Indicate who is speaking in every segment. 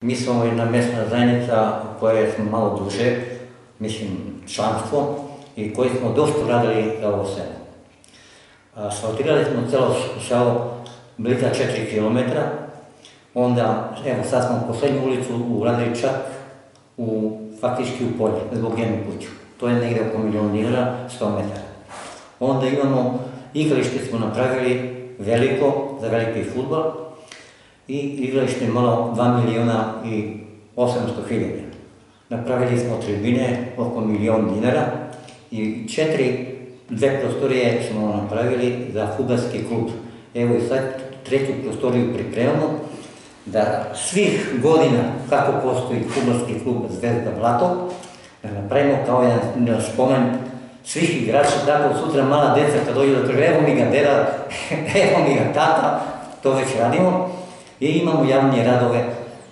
Speaker 1: Mi smo jedna mesna zajednica koja smo malo duže, mislim članstvo, i koji smo dosta radili za ovo selo. Asfaltirali smo celo selo bliza 4 km, onda, evo sad smo poslednju ulicu uradili čak faktički u polje, zbog jednu kuću. To je negde oko $1.000.000, 100 metara. Onda imamo, igralište smo napravili veliko, za veliki fudbal, i igralište malo $2.800.000. Napravili smo tribine oko $1.000.000 i dve prostorije smo napravili za fudbalski klub. Evo i sad treću prostoriju pripremamo, da svih godina kako postoji fudbalski klub Zvezda Blato, da napravimo kao jedan spomen svih igrača, tako sutra mala deca kad dođu da kaže evo mi ga deda, evo mi ga tata, to već radimo i imamo javne radove,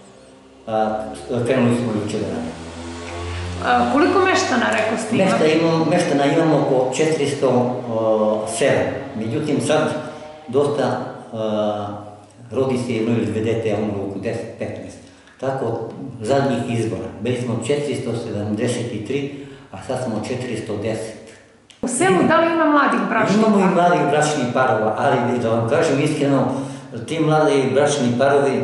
Speaker 1: krenuli smo juče da radimo.
Speaker 2: Koliko meštana, rekao ste, imate?
Speaker 1: Meštana imamo oko 407, međutim sad dosta rodi se jedno ili dve dete, a umro oko 10-15. Tako, zadnjih izbora, bili smo 473, a sad smo 410.
Speaker 2: U selu da li ima mladih bračnih parova?
Speaker 1: Imamo i mladih bračnih parova, ali da vam kažem iskreno, ti mladi bračni parovi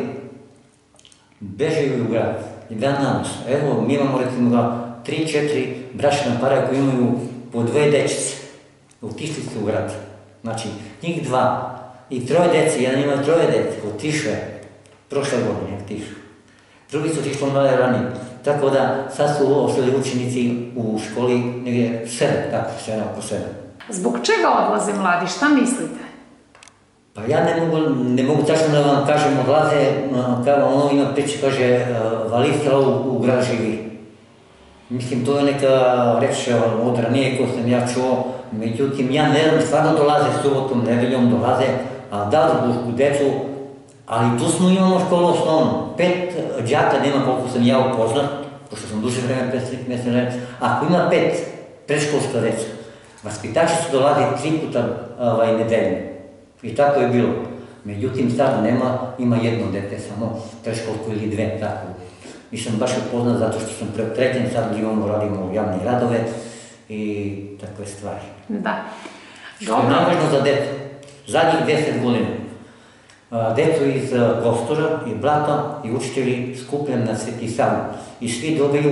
Speaker 1: beže u grad, dan danas. Evo, mi imamo recimo 3-4 bračna para koji imaju po 2 dečice, otišli su u grad. Znači, njih 2 i 3 dece, jedan ima 3 dece, otišle, prošle godine otišle. Drugi su otišli malo ranije, tako da sad su ostali učenici u školi negdje 7, tako se oko 7.
Speaker 2: Zbog čega odlaze mladi, šta mislite?
Speaker 1: Pa ja ne mogu tačno da vam kažem, odlaze, kao ono ima priče, kaže, Valistela u grad živi. Mislim, to je neka reč od ranije koju sam ja čuo, međutim, ja ne znam, stvarno dolaze subotom, nedeljom dolaze, a da li zbog decu, ali tu smo imamo školu osnovno. 5 đaka nema koliko sam ja upoznat, pošto sam duže vreme predstavnik mesne zajednice, ako ima 5 predškolska deca, vaspitači su dolaze 3 puta nedeljno. I tako je bilo. Međutim, sad nema, ima jedno dete samo, predškolsko ili 2, tako. Nisam baš upoznat zato što sam preopterećen, sad radimo javne radove i takve stvari.
Speaker 2: Da.
Speaker 1: Što je najvažno za decu. Zadnjih 10 godina. Decu iz Kostura i Blata i učitelji skupljam na Sveti Savu. I svi dobiju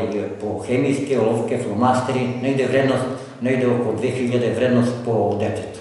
Speaker 1: po hemijske, olovke, flomasteri, negde oko 2000 vrednost po detetu.